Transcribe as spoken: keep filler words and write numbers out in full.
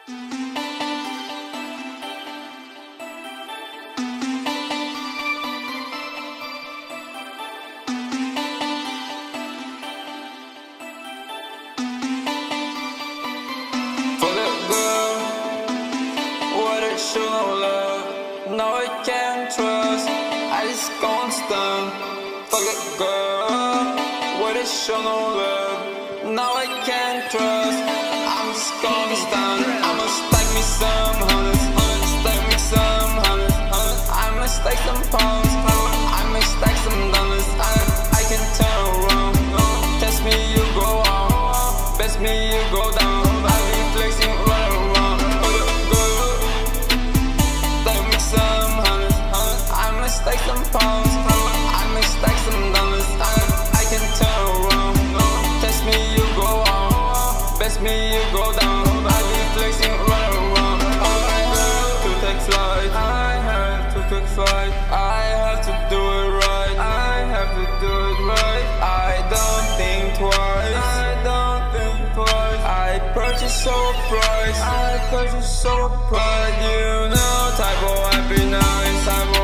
Show no love, now I can't trust. I just constant. Fuck a girl, what is show no love, now I can't trust. I'm just constant. I'ma stack me some hundreds, stack me some hundreds. I'ma stack some pounds, I'ma stack some dollars. I, I can turn around. Test me, you go out. Best me, you go down. I be flexing right around. Stack some pounds, I'ma stack some dollars. I, I can turn around. Test me, you go out. Best me, you go down. I be flexing right around. I have to take flight. I have to take flight. I have to do it right. I have to do it right. I don't think twice. I don't think twice. I purchase so price. I purchase so price. You know, type of happy nice.